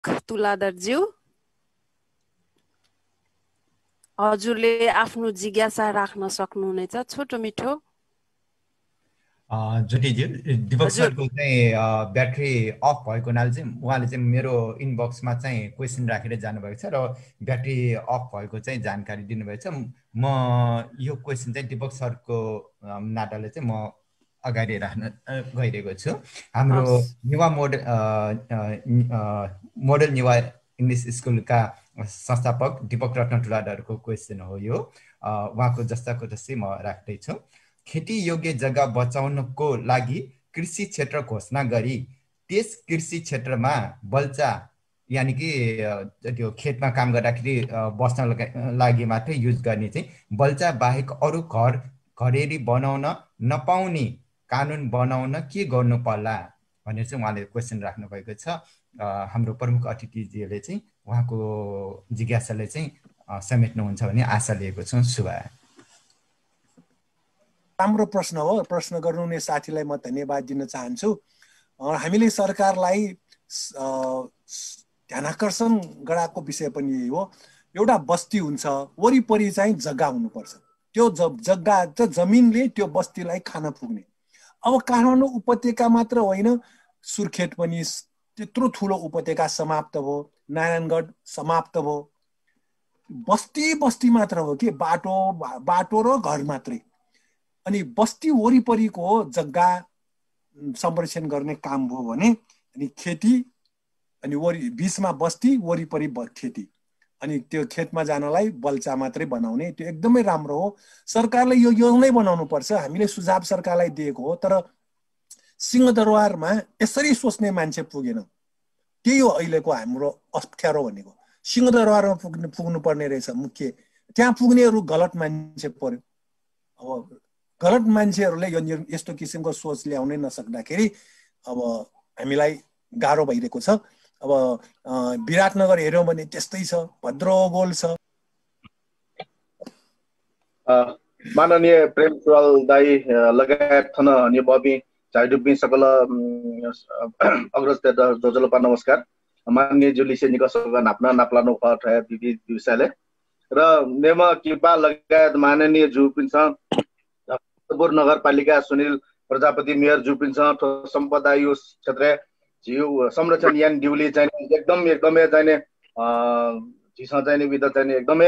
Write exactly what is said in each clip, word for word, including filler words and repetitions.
तुलाधरज्यू, हजुरले आफ्नो जिज्ञासा राख्न सक्नुहुनेछ छोटो मिठो। ज्योतिज्यू, दिपक सरको चाहिँ ब्याट्री अफ भएको हुनाले चाहिँ उहाँले चाहिँ मेरो इनबक्समा चाहिँ क्वेसन राखेर जानुभएको छ र ब्याट्री अफ भएको चाहिँ जानकारी दिनुभएको छ। म यो क्वेसन चाहिँ दिपक सरको नाताले चाहिँ म अगाडि राख्न गइरहेको छु। हाम्रो युवा मोडल मोडल युवा इङ्ग्लिस स्कुलका संस्थापक दिपक रत्न तुलाधरको क्वेसन हो यो। उहाँको जस्ताको जस्तै म राख्दैछु। खेती योग्य जग्गा बचाउनको लागि कृषि क्षेत्र घोषणा गरी त्यस कृषि क्षेत्रमा बल्चा यानि कि त्यो खेतमा काम गर्दाखेरि बस्न लागि मात्रै युज गर्ने चाहिँ बल्चा बाहेक अरू घर घरेरी बनाउन नपाउने कानुन बनाउन के गर्नु पर्ला भनेर चाहिँ उहाँले क्वेसन राख्नु भएको छ। हाम्रो प्रमुख अतिथिजीले चाहिँ उहाँको जिज्ञासाले चाहिँ समेट्नुहुन्छ भन्ने आशा लिएको छौँ। शुभा। राम्रो प्रश्न हो। प्रश्न गर्नुहुने साथीलाई म धन्यवाद दिन चाहन्छु। हामीले सरकारलाई ध्यानाकर्षण गराएको विषय पनि यही हो। एउटा बस्ती हुन्छ, वरिपरि चाहिँ जग्गा हुनुपर्छ। त्यो जग्गा चाहिँ जमिनले त्यो बस्तीलाई खान पुग्ने। अब काठमाडौँ उपत्यका मात्र होइन, सुर्खेत पनि त्यत्रो ठुलो उपत्यका समाप्त भयो, नारायणगढ समाप्त भयो। बस्ती बस्ती मात्र हो कि बाटो बाटो र घर मात्रै। अनि बस्ती वरिपरिको जग्गा संरक्षण गर्ने काम भयो भने अनि खेती अनि वरि बिचमा बस्ती वरिपरि खेती अनि त्यो खेतमा जानलाई बल्चा मात्रै बनाउने, त्यो एकदमै राम्रो हो। सरकारले यो योजनै बनाउनु पर्छ। हामीले सुझाव सरकारलाई दिएको हो, तर सिंहदरबारमा यसरी सोच्ने मान्छे पुगेन। त्यही हो अहिलेको हाम्रो अप्ठ्यारो भनेको। सिंहदरबारमा पुग्नु पुग्नु पर्ने रहेछ मुख्य। त्यहाँ पुग्नेहरू गलत मान्छे पर्यो। अब गलत मान्छेहरूले यो यस्तो किसिमको सोच ल्याउनै नसक्दाखेरि अब हामीलाई गाह्रो भइरहेको छ। अब विराटनगर हेऱ्यौँ भने त्यस्तै छ, भद्रगोल छ। माननीय प्रेम सुवाल दाई लगायत थन अनि बबी झाइडुबी सकल अग्रज जोजलोपा नमस्कार। माननीय जुलिसे निकसका नाप्न नाप्लानो खट है बिबी विषयले र नेमा किपा लगायत माननीय जु पिन्छ भक्तपुर नगरपालिका सुनिल प्रजापति मेयर जु पिन्छ सम्पदा यो क्षेत्र जीव संरक्षण यान ड्युली चाहिँ एकदम एकदमै चाहिँ झिसा चाहिँ विधा चाहिँ एकदमै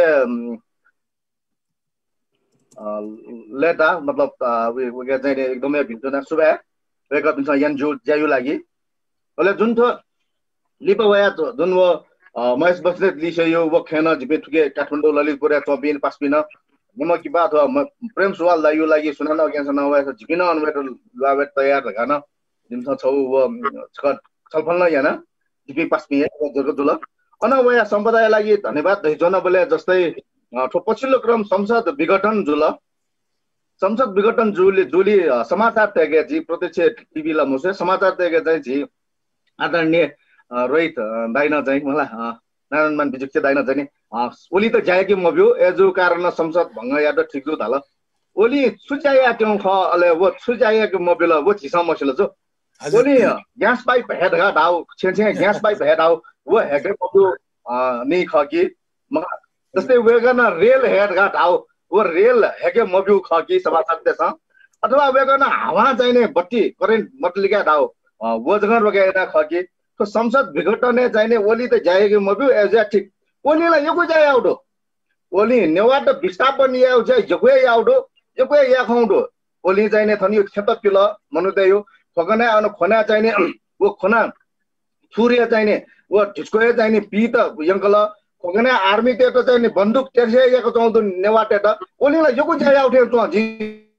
लेटा मतलब उ के चाहिँ एकदमै भिन्ना सुबा वेक अप यान जो ज्यायु लागि ole जुन थो लिपवया जुन वो महेश बस्नेत लिसे यो वो खेन जिबे ठुके काठमाडौँ ललितपुर चौबिन पाँचबिन निम कि बात हो प्रेम सुवाल दा यो लागि सुनान अज्ञान नभए जिबिन अनवेट लावे तयार लगान जिमस छौ वो छलफल न याना जिबी पाँचबिन जको जुल अनवया सम्पदाय लागि धन्यवाद दैजन बोले जस्तै ठो पछिल्लो क्रम संसद विघटन जुल संसद विघटन जुली जुली समाचार तेगे जी प्रत्यक्ष टिभी ला मुसे समाचार तेगे चाहिँ जी आदरणीय रोहित दाइना चाहिँ मलाई नारायणमान बिजुक्ते दाइना चाहिँ ओली त जाए कि मब्यो एजो कारण संसद भंग या त ठिक थाल ओली सुजाया क्यों ख अले वो सुजाया कि मब्यो वो छिसा मसला जो ओली ग्यास पाइप हेड गा दाउ छे छे ग्यास पाइप हेड आउ वो हेड मब्यो नि ख कि जस्तै वेगन रेल हेड गा दाउ वो रेल हेगे मब्यो ख कि समाचार देश अथवा वेगन हावा चाहिने बत्ती करेन्ट मटलिका दाउ वो जगह रोकेना ख कि तो संसद विघटने चाहिने ओली त जाए कि मब्यो एजा ठीक ओलीलाई यो जाए आउडो ओली नेवाट विस्थापन या जाय जगवे आउडो जगवे या खाउडो ओली चाहिने थनि क्षेत्र पिल मनुदयो फगना अन खना चाहिने वो खना सूर्य चाहिने वो ढिस्कोए चाहिने पीत यंकल फगना आर्मी ते त चाहिने बन्दुक तेर्से याको चौदो नेवाटे त ओलीलाई यो जाए आउथे त जी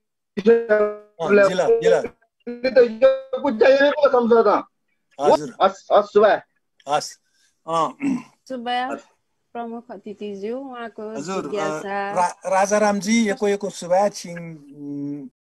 जिला जिला त यो जाए को संसद हजुर हस हस सुबा हस अ सुबा प्रमुख अतिथिज्यू उहाँको हजुर जिज्ञासा राजारामजी एको एको सुबा छिङ